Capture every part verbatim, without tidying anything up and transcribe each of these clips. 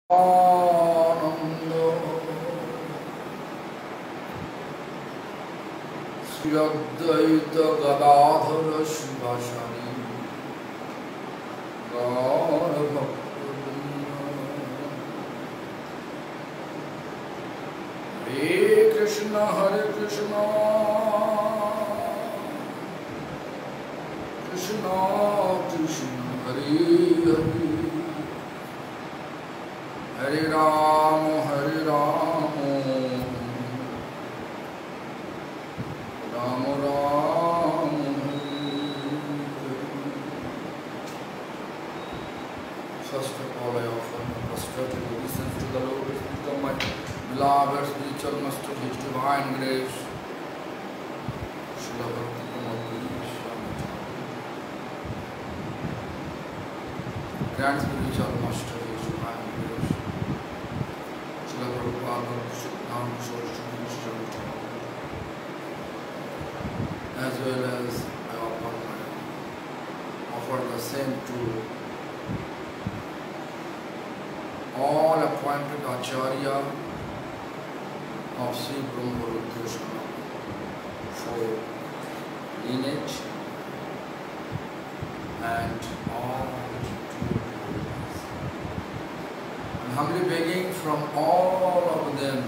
Ananda Sri Advaita Gadadhara Shivasari Gaura Bhakta Hare Krishna Hare Krishna Krishna Krishna Hare Hare Hare Ram, Hare Ram, Ram Ram, First of all, I offer my prostrated obeisance to the lotus feet of my beloved spiritual master, His divine grace, Srila Bhakti-Pramod Puri Swami. Grand spiritual master, His divine grace, as well as I offer, my, offer the same to all appointed Acharya of Sri Brahma Krishna for lineage and all devotees. I'm humbly begging from all of them,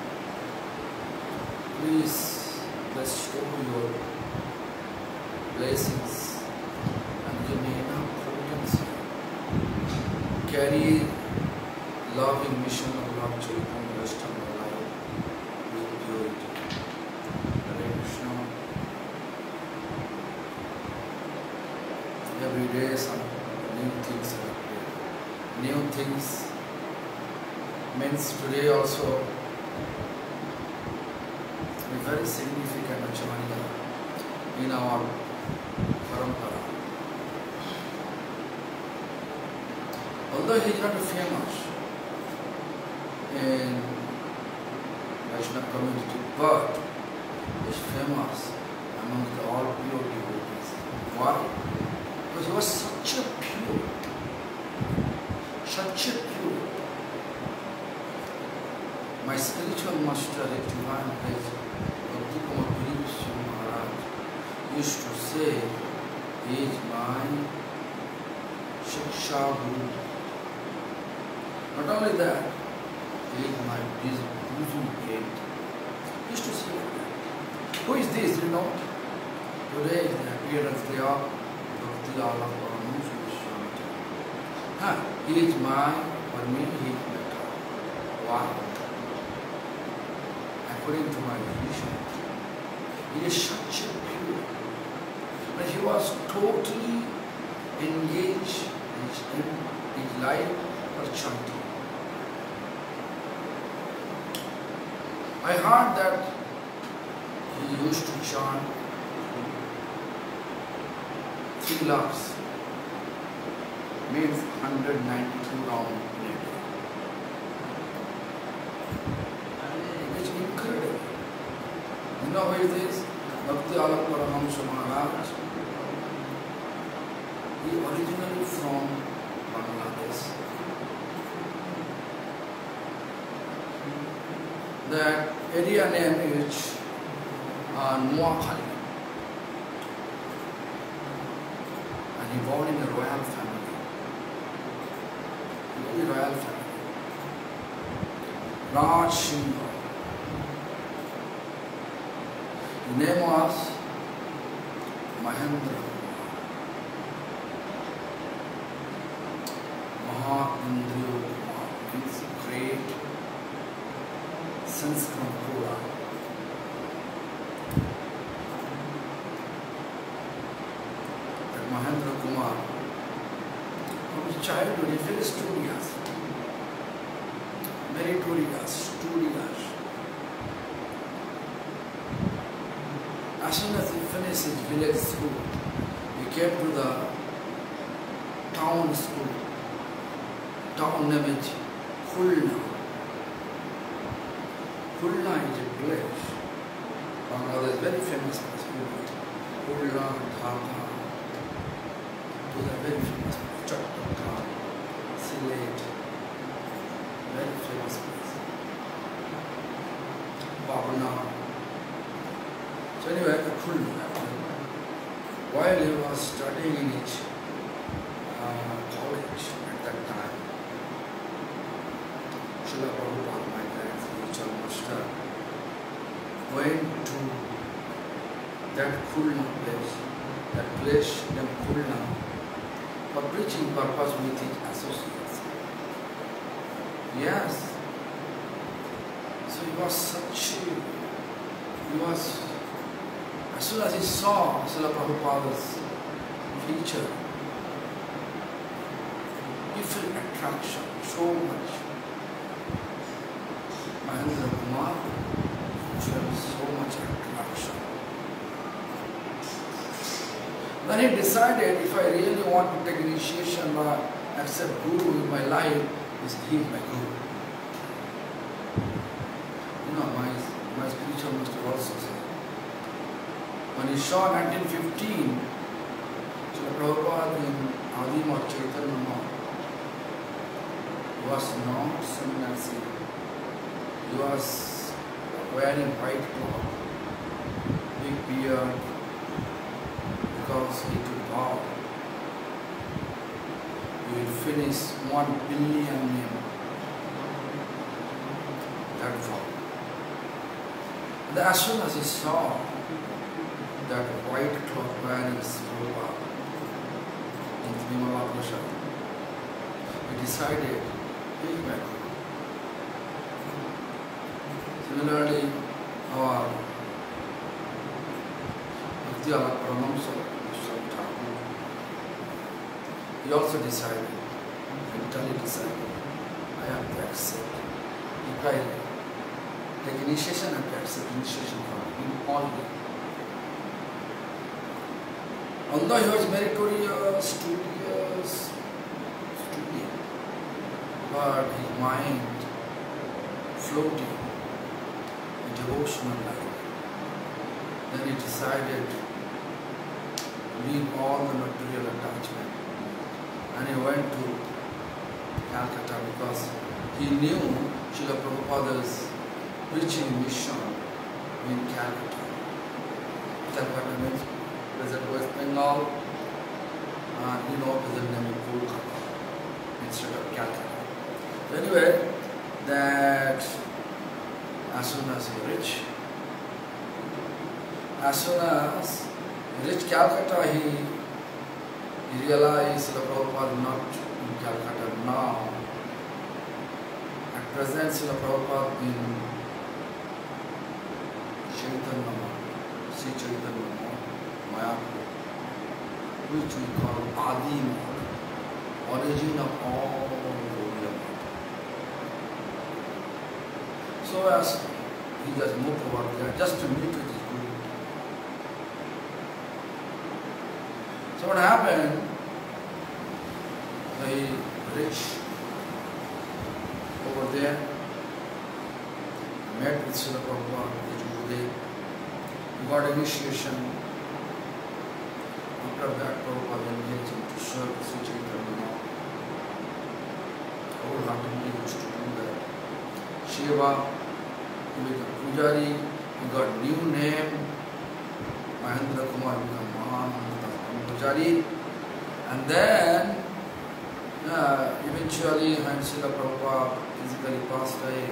please bestow your blessings and give me enough potency. Carry loving mission of Lord Chaitanya the rest of my life with purity. Hare Krishna. Every day some new things appear. New things means today also a very significant acharya in our parampara. Although he is not famous in Vaishnava community, but he is famous among the all pure devotees. Why? Because he was such a pure, such a pure. My spiritual master, a divine place, Bhakti-Pramod Puri Swami Maharaj, used to say, he is my Shiksha Guru. Not only that, he is my bosom gate. He used to say that. Who is this, you know? Today is the appearance day of Bhakti Lala Paramahansa Swami. Huh? He is my, for me, he is my God. Why? According to my vision, he is such a pure, but he was totally engaged in his, in his life for chanting. I heard that he used to chant three lakhs, means one hundred ninety-two rounds in a day. Incredible. You know who is this? Bhakti Alok Paramahansa Maharaj. He originally from Bangladesh. That area name is uh, Noakhali. And he born in a royal family. Very royal family. Raj Singh. His name was Mahendra. Mahendra means great Sanskrit Pura. That Mahendra Kumar, from his childhood, he very studious. Very studious, studious. As soon as he finished his village school, he came to the town school. Town name is Khulna. Khulna is a place. Bangladesh is very famous for this movie. Khulna, Dhaka. Those are very famous. Chattaka, Sylhet. this place. Bhavana. So anyway, while he was studying in his uh, college at that time, Srila Prabhupada, my grand spiritual master, went to that Khulna place, that place named Khulna, for preaching purpose with his associates. Yes. So he was such a, he was, as soon as he saw Srila Prabhupada's feature, he felt attraction so much. Mahendra Kumar felt so much attraction. Then he decided, if I really want to take initiation or accept Guru in my life, is he my Guru. You know, my, my spiritual master also said, when he saw nineteen fifteen, Srila Prabhupada in Adim or Chaitanya Math, was not sannyasi. He was wearing white cloth, big beard, because he took vow. He will finish one billion name. That vow. And as soon as he saw that white cloth wearing Prabhupada in Vimala Prasad, he decided, he is my Guru. Similarly, our Bhakti Alak Paramahamsa Vishwanath Thakur, he also decided, mentally decided, I have to accept. If I take initiation, I have to accept initiation from him only. Although he was meritorious, studious, studious, but his mind floating in devotional life. Then he decided to leave all the material attachment, and he went to Calcutta because he knew Srila Prabhupada's preaching mission in Calcutta. Calcutta means present West Bengal, and you know present name is Kolkata instead of Calcutta. So anyway, that as soon as he reached, as soon as he reached Calcutta, he, he realized Srila Prabhupada not in Calcutta now. At present, Srila Prabhupada in Chaitanya Math, Sri Chaitanya Math, Mayapur, which we call Adi Math, origin of all Gaudiya Math. So as he just moved toward there, just to meet with his Guru. So what happened? They reached over there, met with Srila Prabhupada, his Gurudev, got initiation. After that, Prabhupada engaged him to serve Sri Chaitanya Math. Wholeheartedly used to do that. Shiva, he became Pujari, he got new name, Mahendra Kumar became Mahananda Pujari, and then uh, eventually when Srila Prabhupada physically passed away,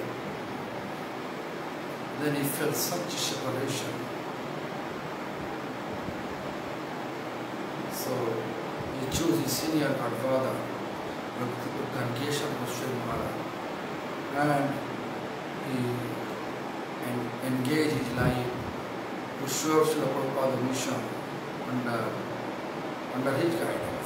then he felt such separation. So he chose his senior godfather, Gankesha Goswami Maharaj, and he en engaged his life to serve Srila Prabhupada's mission under, under his guidance.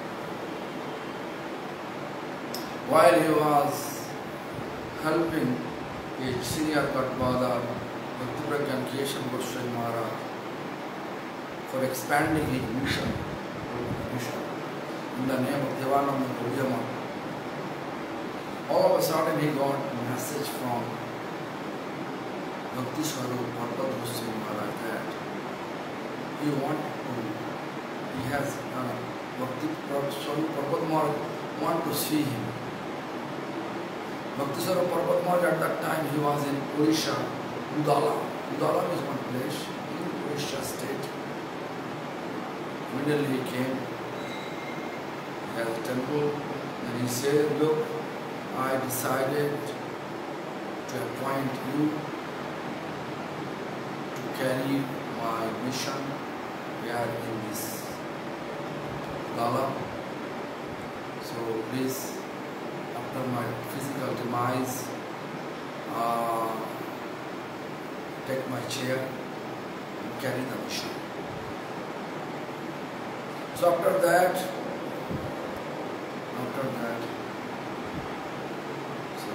While he was helping his senior godfather, Bhakti Gankesha Goswami Maharaj, for expanding his mission, mission in the name of Devananda Gaudiya Math. All of a sudden he got a message from Bhakti Swarup Bhagavad Goswami Maharaj that he wanted to, he has uh, Bhakti Swarup Bhagavad Maharaj want to see him. Bhaktisara Parvat Maharaj at that time he was in Odisha, Udala. Udala is one place in Odisha state. Immediately he came, he has a temple, and he said, look, I decided to appoint you to carry my mission here in this Udala. So please, after my physical demise, uh, take my chair and carry the mission. So after that, after that, so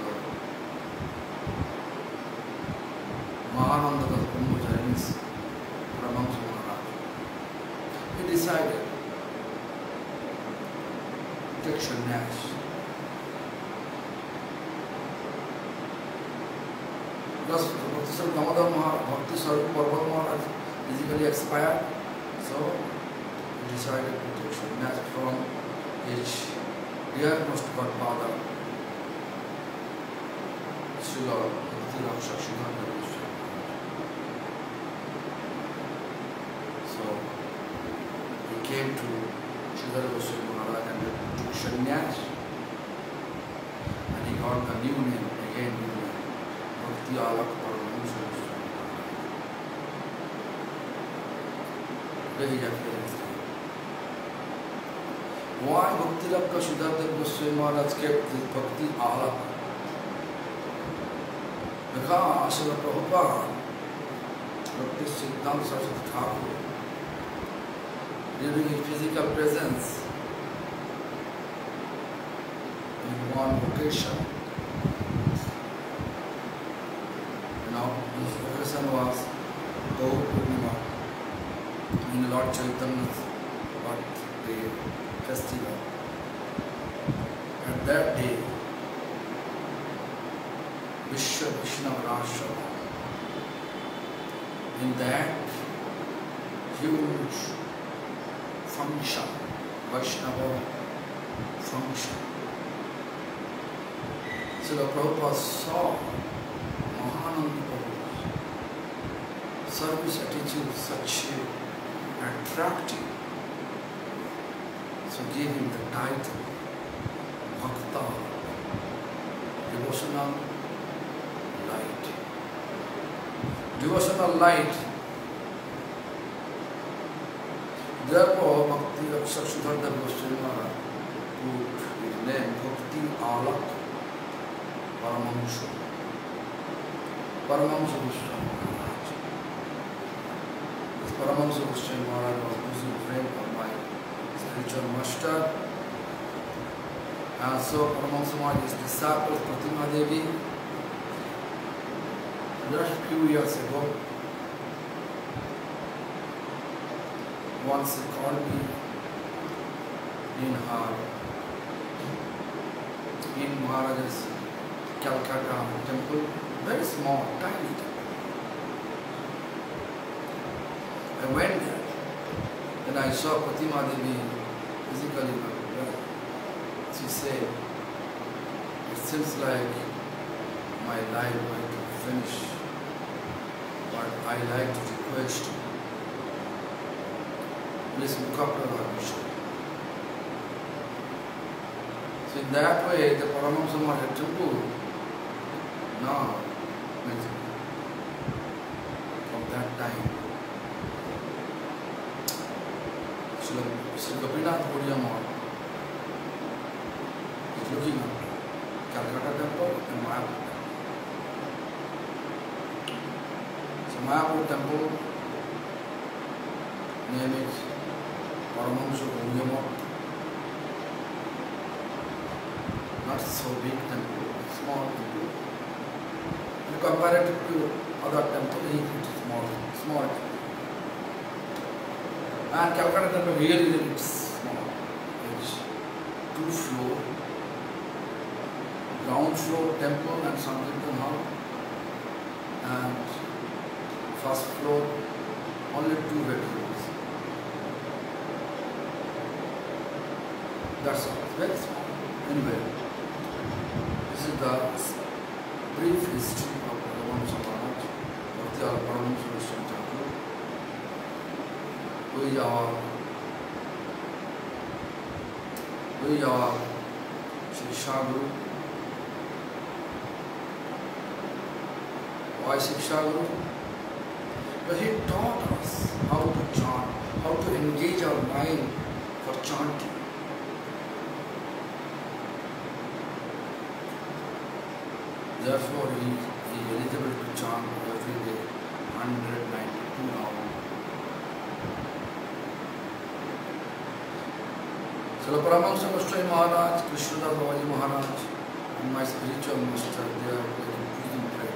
Mahananda Das Brahmacharis, Paramahamsa Maharaj, he decided to take sannyas. Because Bhaktisar Damodar Maharaj, Bhaktisar Parvat Maharaj physically expired, so he decided to take sannyas from his dearmost godfather, Srila Bhakti Rakshak Siddhanta Goswami. So he came to Siddhanta Goswami Maharaj and took sannyas, and he got a new name, again new name. Bhakti Alak Paramahamsa Goswami Maharaj. Today he appears. Why Bhakti Rakka Siddhanta Goswami Maharaj kept this Bhakti Alak? Because Srila Prabhupada, Bhakti Siddhanta Saraswati Thakur, during his physical presence in one occasion, his occasion was Gaur Purnima in Lord Chaitanya's birthday festival. At that day, Vishwa Vaishnava Rashtra, in that huge function, Vaishnava function, Srila Prabhupada saw Mahananda Prabhu's service attitude such attractive, so gave him the title Bhakta, devotional light. Devotional light. Therefore, Bhakti Rakshak Siddhanta Goswami Maharaj put his name Bhakti Alak Paramahamsa. Paramahamsa Goswami Maharaj. This Paramahamsa Goswami Maharaj was a bosom friend of my spiritual master. And so Paramahamsa Maharaj is disciple of Pratima Devi. Just a few years ago, once he called me in her, in Maharaja's Calcutta temple, very small, tiny temple. I went there, and I saw Pratima Devi physically. She said, it seems like my life going to finish, but I like to request, please look after our mission. So in that way, the Paramahamsa Maharaj temple now, from that time, Sri Gopinath Gaudiya Maharaj is looking at Calcutta temple and Mayapur temple. So Mayapur temple name is Paramahamsa Gaudiya Maharaj. Not so big temple, small temple. And comparative to other temple, it is small, small temple. And Calcutta temple really, really small. It's two floor, ground floor temple and Sankirtan hall, and first floor only two bedrooms. That's all. It's very small. Anyway, this is the the brief history of Paramahamsa Maharaj, Bhakti Paramahamsa Goswami Thakur, who is our, who is our Shiksha Guru. Why Shiksha Guru? But he taught us how to chant, how to engage our mind for chanting. Therefore, he is eligible to chant every day, one hundred ninety-two hours. So, Paramahamsa Goswami Maharaj, Krishnadas Babaji Maharaj, and my spiritual master, they are like increasing pride.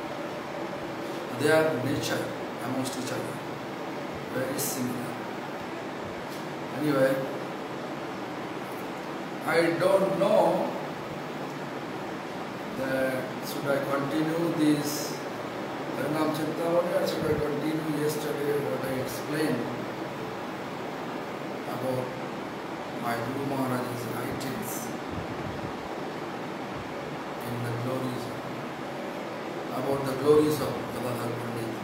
Their nature amongst each other very similar. Anyway, I don't know that should I continue this Harinam Chintamani or should I continue yesterday what I explained about my Guru Maharaj's writings in the glories, about the glories of Gadadhar Pandit.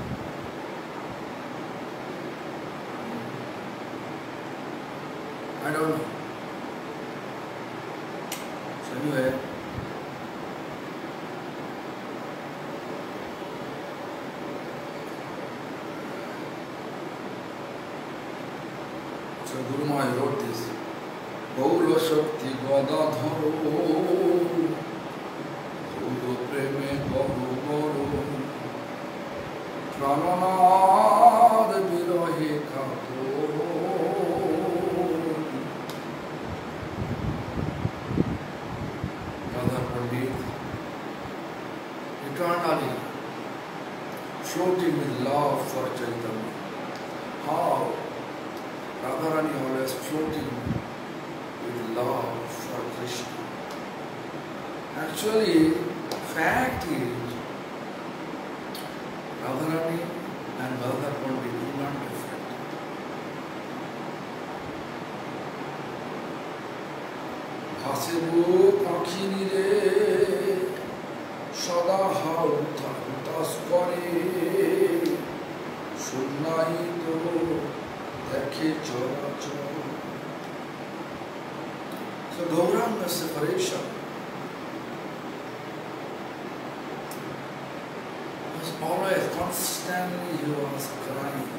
I don't know. So anyway, so Guru Maharaj wrote this. Gaura Shakti Gadadharo Gaura Preme Gauru Gauru Prananad Virohe Kato Gadadhar Pandit eternally floating with love for Chaitanya. How Radharani always floating with love for Krishna. Actually, fact is, Radharani and Gadadhar Pandit are not different. Hasibu Kakhini re Sada hau tas kore Sunnai to Dekhe chora chora. So Gauranga separation was always constantly he was crying.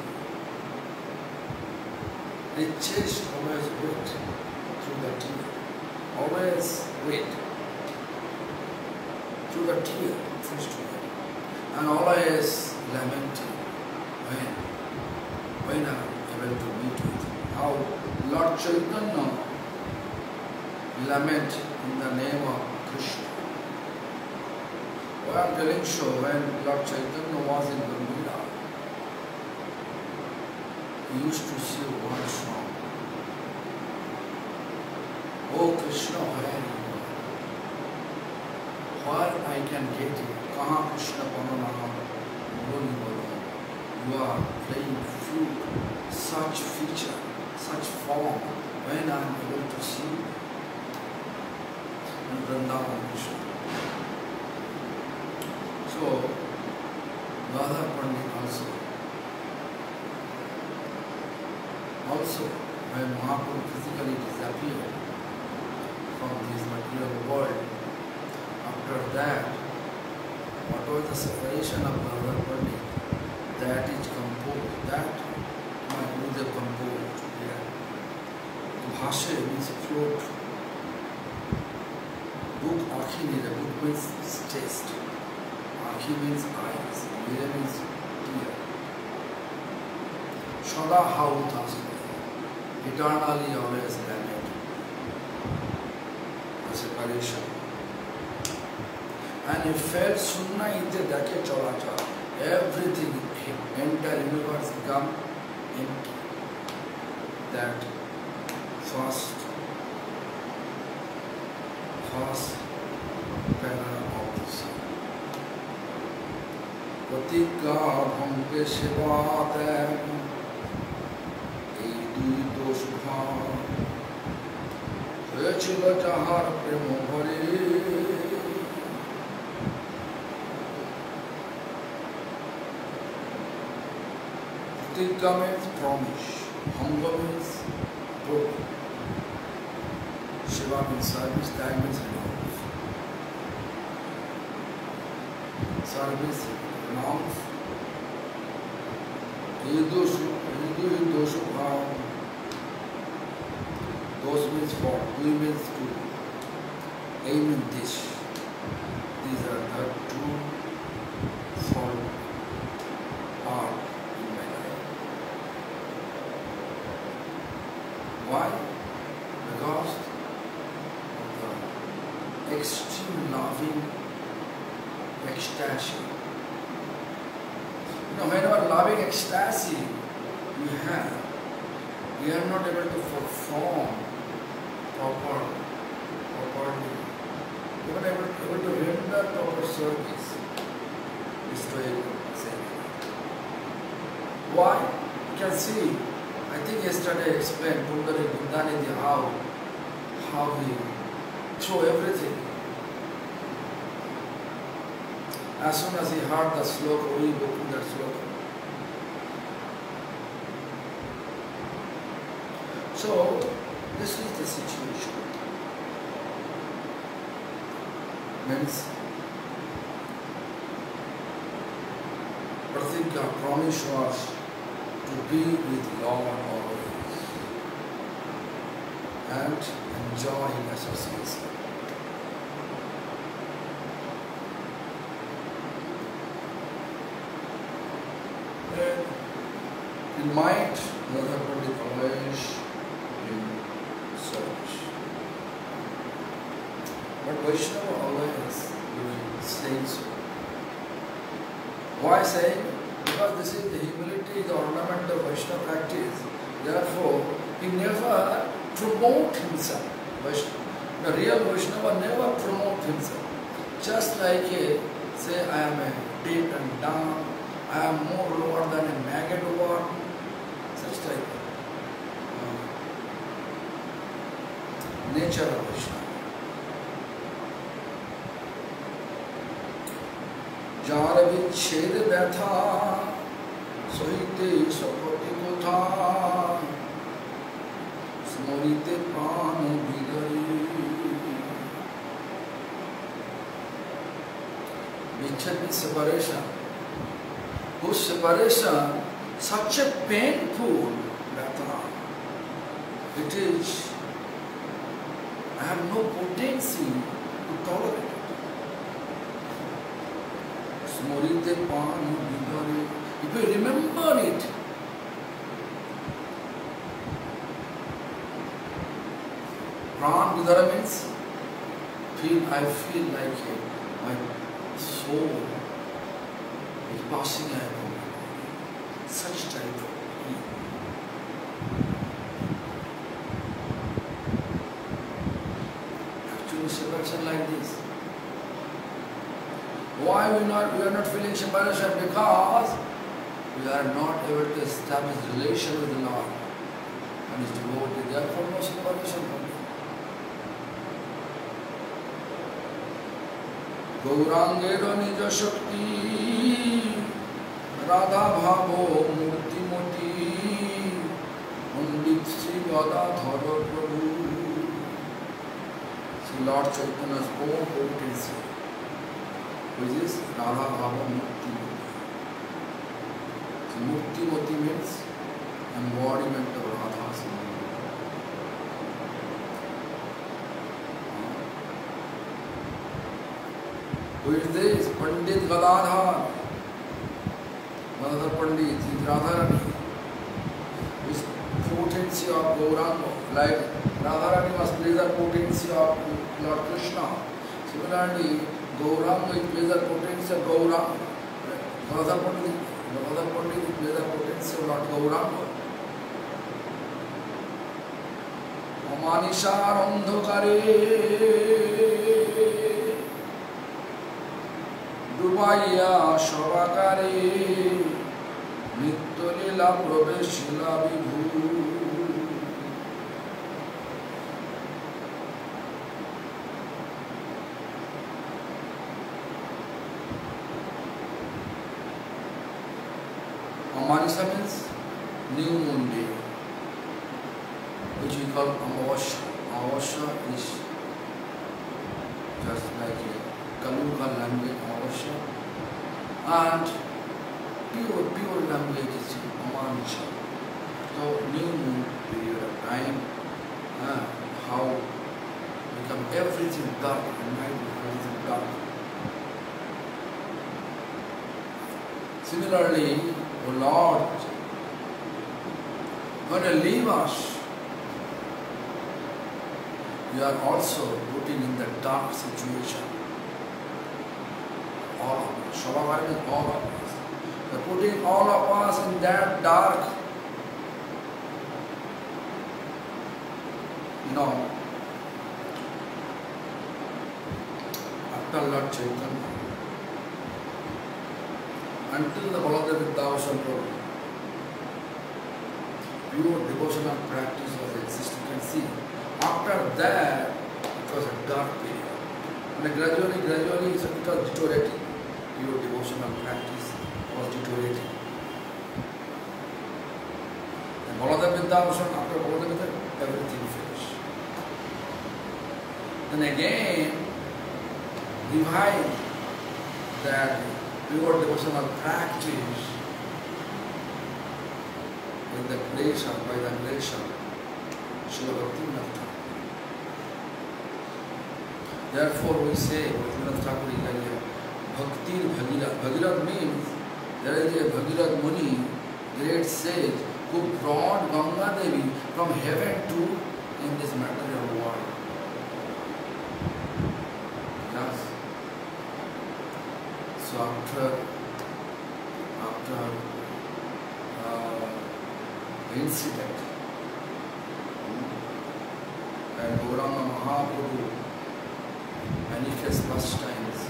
The chest always wet through the tear. Always wet through the tear, and always lamenting when, when I am able to meet with him. How Lord Chaitanya lament in the name of Krishna. Well, I'm telling you, when Lord Chaitanya was in Gambhira, he used to sing one song. Oh Krishna, where are you? Where I can get you? Kaha Krishna Panana, Boli Bolo. You are playing flute, such feature, such form, when I am able to see you. In Vrindavan Krishna. So, Gadadhar Pandit also, also when Mahaprabhu physically disappeared from this material world, after that, what was the separation of Gadadhar Pandit? That is composed, that my Gurudev composed here. Bhasha means float. Book Akhi means, the book means taste. Akhi means eyes. Mira means ear. Sada hautas. Eternally always lament. The separation. And he felt Sunna ite dake chola chola. Everything, entire universe become empty. That first First para of the sun. Pratika bhange shivatam ei dui dosh bhav Rachila jahar premo bhare Pratigya means promise. Hanga means book. Shiva means service. That means renounce. Service, renounce. Yidushu, yidu yidushu bhav. Those means for. We means to. Aim in this. These are the two for part in my life. Why? Because of the extreme loving ecstasy. You know, whenever loving ecstasy you have, you are not able to perform proper, properly. You are not able, able to render proper service. This way you say. Why? You can see, I think yesterday I explained Pundari Bundanidhi how, how he threw everything. As soon as he heard the sloka, we opened that sloka. So, this is the situation. Means, Pratigya promise was to be with Lord always and enjoy His association. And in mind, Radha Pandit always in search. But Vaishnava always is saying so. Why saying? Because this is the humility, the ornament of Vaishnava practice. Therefore, he never promote himself. Vaishnava. The real Vaishnava never promote himself. Just like a, say, I am a deep and down, I am more lower than a maggot worm, such type of uh, nature of Vaishnava. जार विच्छेद व्यथा सहिते सपति कोथा स्मरिते प्राण विदरे विच्छेद means separation. Whose separation such a painful व्यथा. It is, I have no potency to tolerate it. Smorite Panu Vidare. If you remember it, Pran Vidara means feel, I feel like a, my soul is passing out of my body. Such type of feeling. Actually, separation like this. Why we not we are not feeling separation? Because we are not able to establish relation with the Lord and His devotee. Therefore, no separation from Him. Gaurangero nija shakti Radha bhavo murti moti Pandit Sri Gadadhara Prabhu. See Lord Chaitanya's own potency, which is Radha Bhava Mukti Moti. So Mukti Moti means embodiment of Radha's name. Who is this? Pandit Gadadhar. Gadadhar Pandit is Radharani. This potency of Gauranga, like Radharani was pleasure potency of Lord Krishna. Similarly, Gauranga is pleasure potency of Gauranga. Gadadhar Pandit, Gadadhar Pandit is pleasure potency of Lord Gauranga. Amanishar Andhakare Dubaiya Shavakare Nityalila Praveshila Vibhu. Amanisa means new moon day, which we call Amavasya. Amavasya is just like a Kaluga language, Amavasya, and pure, pure language is Amanuja. So new moon period of time, uh, how become everything dark and night everything dark. Similarly, O Lord, when you leave us, you are also putting in the dark situation. All of us, Shabhavara is all of us. You are putting all of us in that dark, you know, after Lord Chaitanya, until the Baladev Vidyavasana Prabhu, pure devotional practice was existing. You can see, after that, it was a dark period. And gradually, gradually, it was deteriorating. Pure devotional practice was deteriorating. And Baladev Vidyavasana, after Baladev Vidyavasana, everything finished. Then again, revive that pure devotional practice with the grace of, by the grace of Srila Bhaktivinoda Thakur. Therefore we say, Bhaktivinoda Thakur is like a Bhaktir Bhagirath. Bhagirath means there is a Bhagirath Muni, great sage, who brought Ganga Devi from heaven to in this material world. Yes. So after, after uh, the incident, and Gauranga Mahaprabhu manifests first times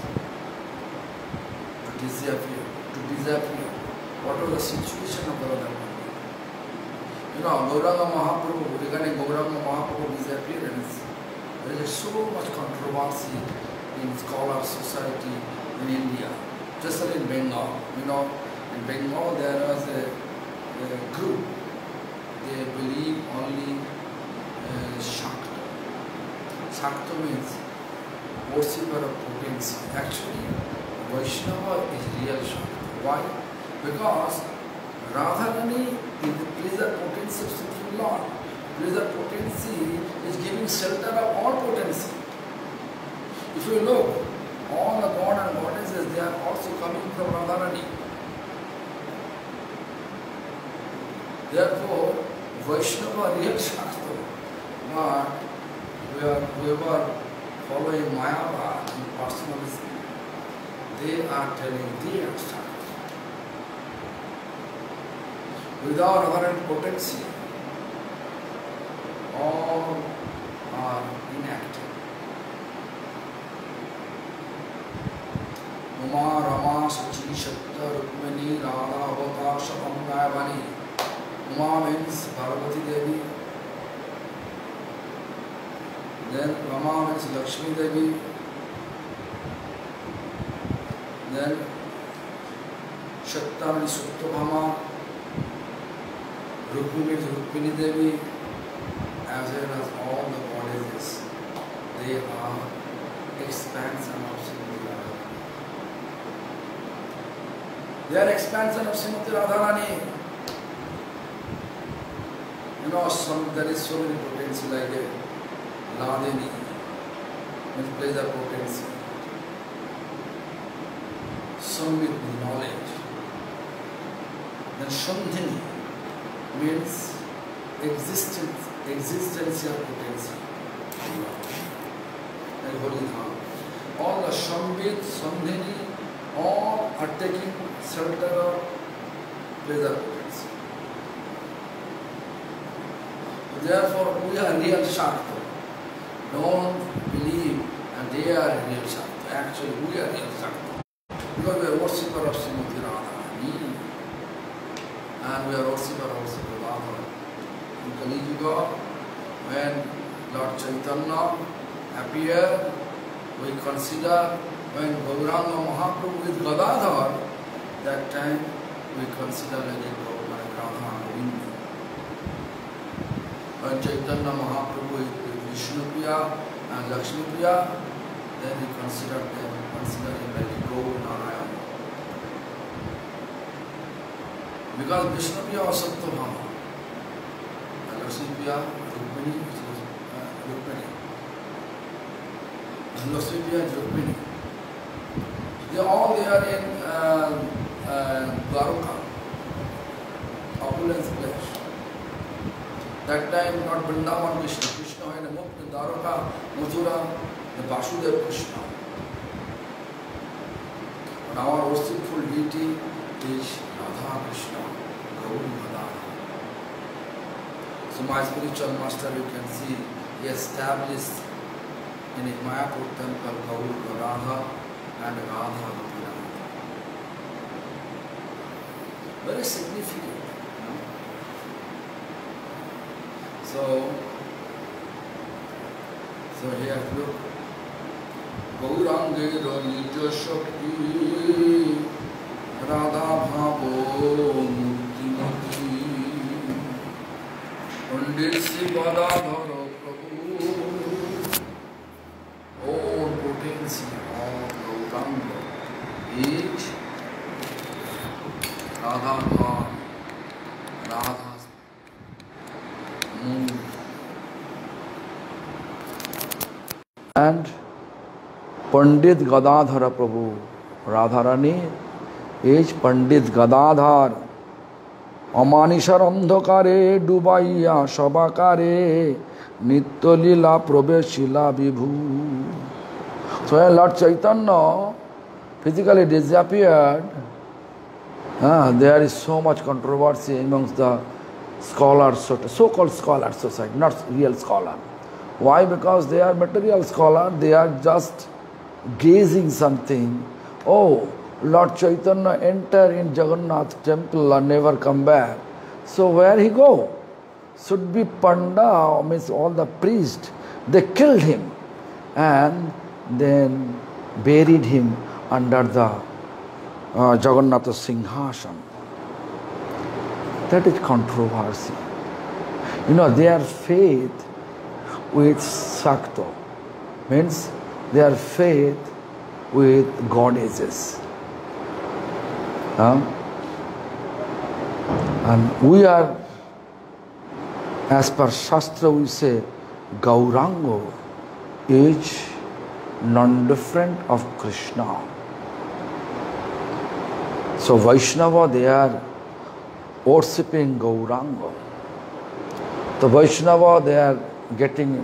to disappear, to disappear. What was the situation of Gauranga Mahaprabhu? You know, Gauranga Mahaprabhu, regarding Gauranga Mahaprabhu disappearance, there is so much controversy in scholar society in India, especially in Bengal. You know, in Bengal there was a, a group, they believe only uh, Shakta. Shakta means worshipper of potency. Actually, Vaishnava is real Shakta. Why? Because Radharani is the pleasure potency of Supreme Lord. Pleasure potency is giving shelter of all potency. If you look, all the god and goddesses, they are also coming from Radharani. Therefore, Vaishnava real Shakta. But we are, whoever following Mayavad and personalism, they are telling they are Shakta. Without Radharani potency, all are inactive. Uma Rama Sachi Shakta Rukmani Radha Avata Shapam Gayavani. Uma means Bhargavati Devi. Then Rama means Lakshmi Devi. Then Shakta means Suttabhama. Rukmini means Rukmini Devi. As well as all the goddesses, they are expansion of Srimati Radharani. They are expansion of Srimati Radharani. You know, some, there is so many potency like a Ladini, which pleasure potency. Some with knowledge. Then Shandhini means existence, existential potency. And Holy Dham. All the Shambhit, Sandhini, all are taking shelter of pleasure potency. Therefore, we are real Shakta. Don't believe that they are real Shakta. Actually, we are real Shakta. Because we are worshipper of Srimati Radharani. And we are worshipper of Srimati Radharani. In Kali Yuga, when Lord Chaitanya appeared, we consider when Gauranga Mahaprabhu with Gadadhar, that time we consider like a Radha Govinda. when Chaitanya Mahaprabhu is Vishnu Priya and Lakshmi Priya, then he considered them, considered him like Gaur Narayana. Because Vishnu Priya was Satyabhama, and Lakshmi Priya, Rukmini, which was uh, Rukmini. And Lakshmi Priya is Rukmini. They are all there in uh, uh, Dwarka, opulence place. That time not Vrindavan Krishna, Krishna had a Mukta, Dwarka, Mathura, the Vasudev Krishna. But our worshipful deity is Radha Krishna, Gaur Madana. So my spiritual master, you can see, he established in his Mayapur temple Gaur Radha and Radha Gopinath. Very significant. You know? So, so here look. Gaurange Nija Shakti Radha Bhavo Mukti Mati Pandit Sivadadhara Prabhu. All potency of Gauranga is Radha Bhav, Radha's mood. And Pandit Gadadhara Prabhu, Radharani is Pandit Gadadhar. Amanishar Andhakare Dubaiya Shabakare Nitya Lila Probeshila Vibhu. So when Lord Chaitanya physically disappeared, uh, there is so much controversy amongst the scholars, so-called scholars society, not real scholar. Why? Because they are material scholar, they are just gazing something. Oh, Lord Chaitanya enter in Jagannath temple and never come back. So where he go? Should be Panda, means all the priests. They killed him and then buried him under the uh, Jagannath Singhasana. That is controversy. You know, their faith with Sakta means their faith with goddesses. Huh? And we are, as per Shastra, we say Gauranga is non-different of Krishna. So Vaishnava, they are worshipping Gauranga. The Vaishnava, they are getting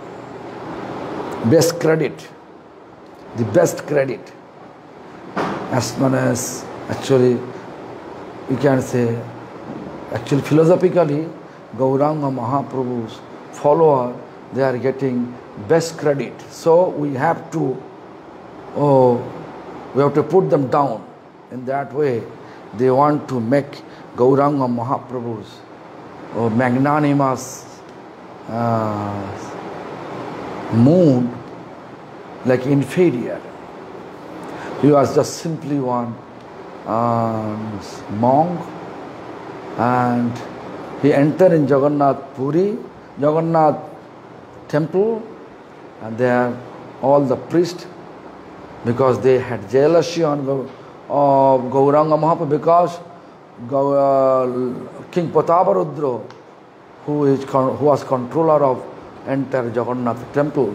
best credit, the best credit. As soon as actually, you can say, actually philosophically, Gauranga Mahaprabhu's follower, they are getting best credit. So we have to, oh, we have to put them down. In that way, they want to make Gauranga Mahaprabhu's oh, magnanimous uh, mood like inferior. He was just simply one uh, monk, and he entered in Jagannath Puri, Jagannath temple, and there all the priests, because they had jealousy on Gaur, of Gauranga Mahaprabhu, because Gaur, uh, King Prataparudra, who is who was controller of entire Jagannath temple,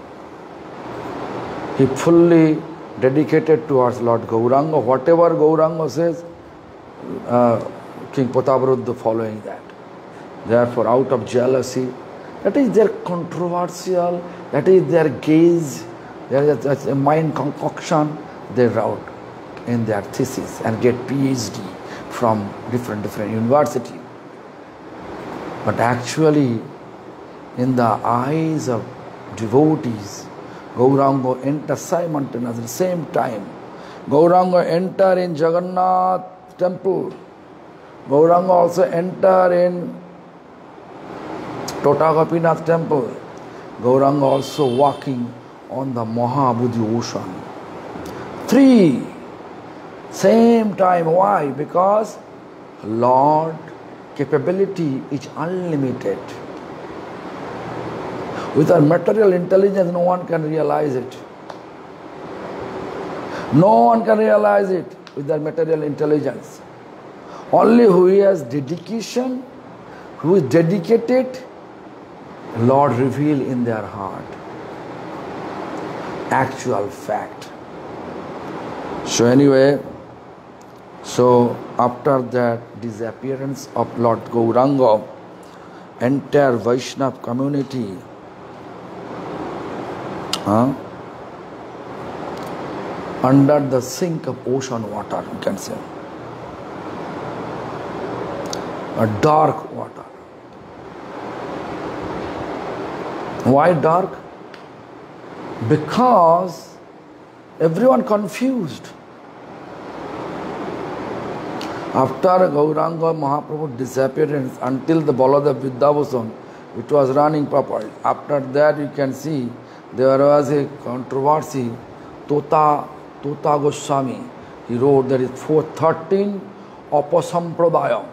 he fully dedicated towards Lord Gauranga. Whatever Gauranga says, uh, King Prataparudra following that. Therefore, out of jealousy, that is their controversial, that is their gaze, there is a mind concoction they wrote in their thesis and get PhD from different different universities. But actually, in the eyes of devotees, Gauranga enters simultaneously at the same time. Gauranga enter in Jagannath temple. Gauranga also enter in Tota Gopinath temple. Gauranga also walking on the Mahabodhi ocean. Three, same time. Why? Because Lord capability is unlimited. With our material intelligence, no one can realize it. No one can realize it with their material intelligence. Only who has dedication, who is dedicated, Lord reveal in their heart. Actual fact. So anyway, so after that disappearance of Lord Gauranga, entire Vaishnava community huh, under the sink of ocean water, you can say. A dark water. Why dark? Because everyone confused. After Gauranga Mahaprabhu's disappearance, until the Baladav Vidyabhusan, it was running properly. After that, you can see there was a controversy. Tota, Tota Goswami, he wrote there is four thirteen Apasampradaya.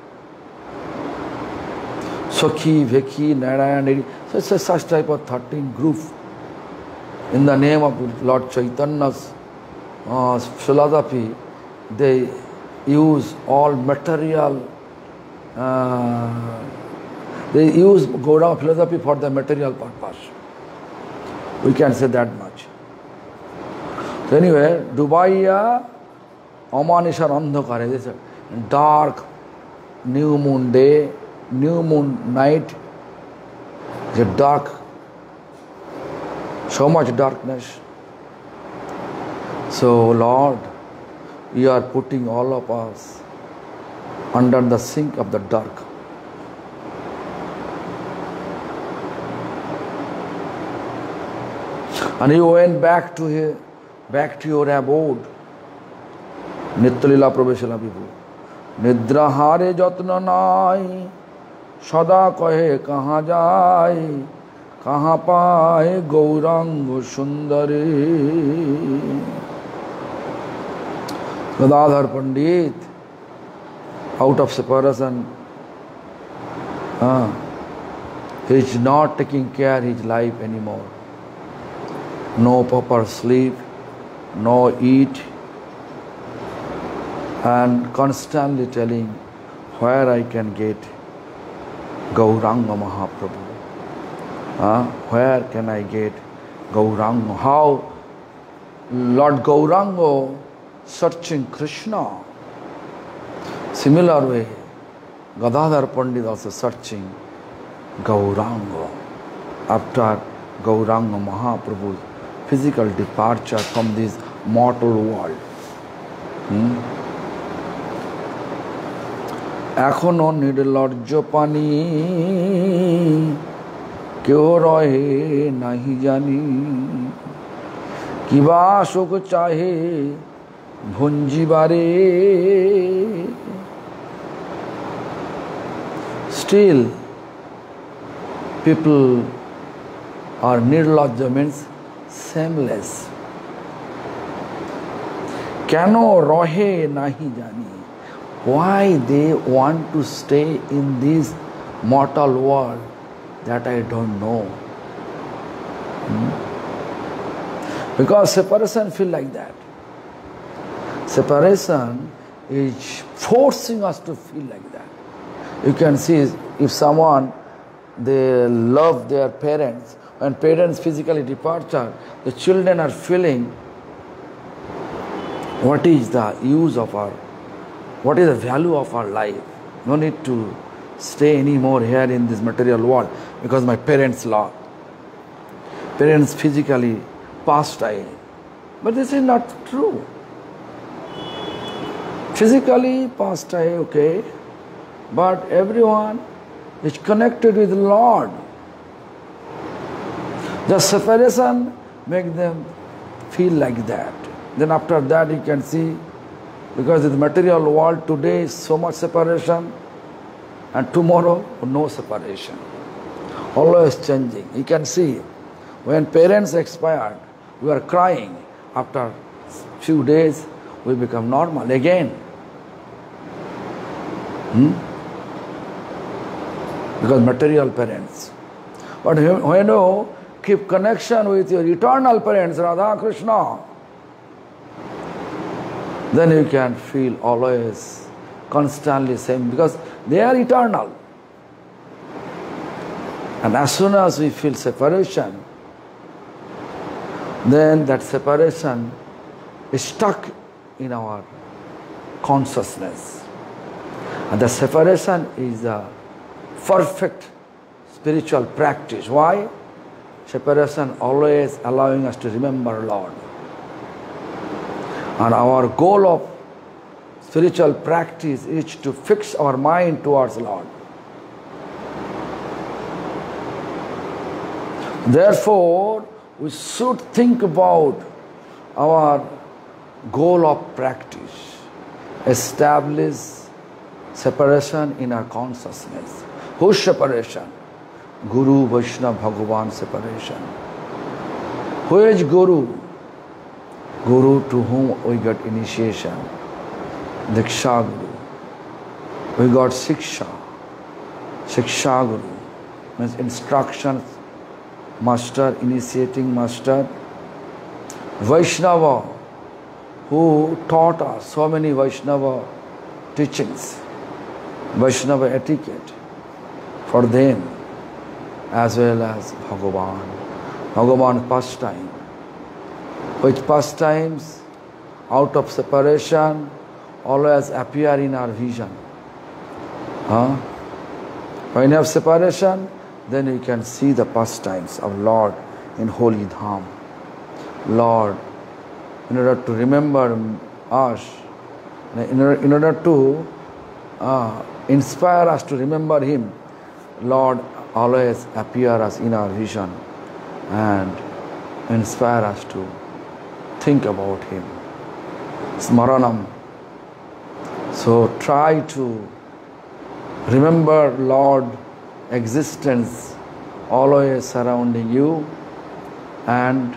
Sakhi, Vekhi, Narayan, so it's a such type of thirteen group in the name of Lord Chaitanya's uh, philosophy. They use all material, uh, they use Gauranga philosophy for the material purpose. We can say that much. So anyway, Dubai, Amanishar Andhakar, this dark new moon day, new moon night, the dark, so much darkness. So Lord, you are putting all of us under the sink of the dark. And you went back to here, back to your abode. Nityalila Prabheshala Vibhu. Nidra hare jatna nai, sada kahe kaha jai, kaha paaye Gauranga Sundari. Gadadhar Pandit, out of separation, uh, he is not taking care of his life anymore. No proper sleep, no eat, and constantly telling where I can get Gauranga Mahaprabhu. Uh, where can I get Gauranga? How Lord Gauranga searching Krishna. Similar way, Gadadhar Pandit also searching Gauranga. After Gauranga Mahaprabhu's physical departure from this mortal world. Hmm? এখনো নির্লজ্জ পানি কেউ রহে নাহি জানি কিবা শোক চাহে ভঞ্জিবারে. Still, people are nirlajja means shameless. Keno rohe nahi jani. Why they want to stay in this mortal world, that I don't know. Hmm? Because separation feel like that. Separation is forcing us to feel like that. You can see if someone, they love their parents, when parents physically departure, the children are feeling what is the use of our, what is the value of our life. No need to stay anymore here in this material world because my parents love. Parents physically passed away. But this is not true. Physically passed away, okay, but everyone is connected with the Lord. The separation makes them feel like that. Then after that you can see, because in the material world today is so much separation, and tomorrow no separation. Always changing. You can see when parents expired, we are crying. After few days we become normal again. Hmm? Because material parents. But when you keep connection with your eternal parents, Radha Krishna, then you can feel always, constantly same, because they are eternal. And as soon as we feel separation, then that separation is stuck in our consciousness. And the separation is a perfect spiritual practice. Why? Separation always allowing us to remember Lord. And our goal of spiritual practice is to fix our mind towards Lord. Therefore, we should think about our goal of practice. Establish separation in our consciousness. Whose separation? Guru, Vaishnava, Bhagavan separation. Who is Guru? Guru to whom we got initiation. Diksha Guru. We got Siksha. Siksha Guru means instructions, master, initiating master. Vaishnava, who taught us so many Vaishnava teachings, Vaishnava etiquette for them, as well as Bhagavan. Bhagavan pastime. Which pastimes, out of separation, always appear in our vision. Huh? When you have separation, then you can see the pastimes of Lord in Holy Dham. Lord, in order to remember us, in order, in order to uh, inspire us to remember Him, Lord always appear us in our vision and inspire us to think about Him. Smaranam. So try to remember Lord existence always surrounding you, and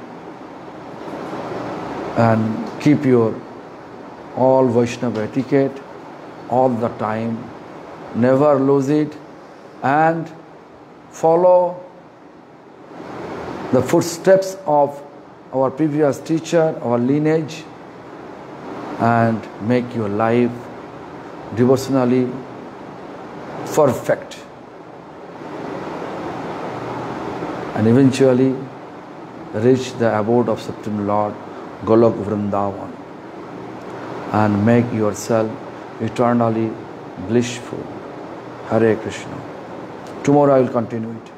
and keep your all Vaishnava etiquette all the time. Never lose it, and follow the footsteps of our previous teacher, our lineage, and make your life devotionally perfect. And eventually reach the abode of Supreme Lord, Golok Vrindavan, and make yourself eternally blissful. Hare Krishna. Tomorrow I will continue it.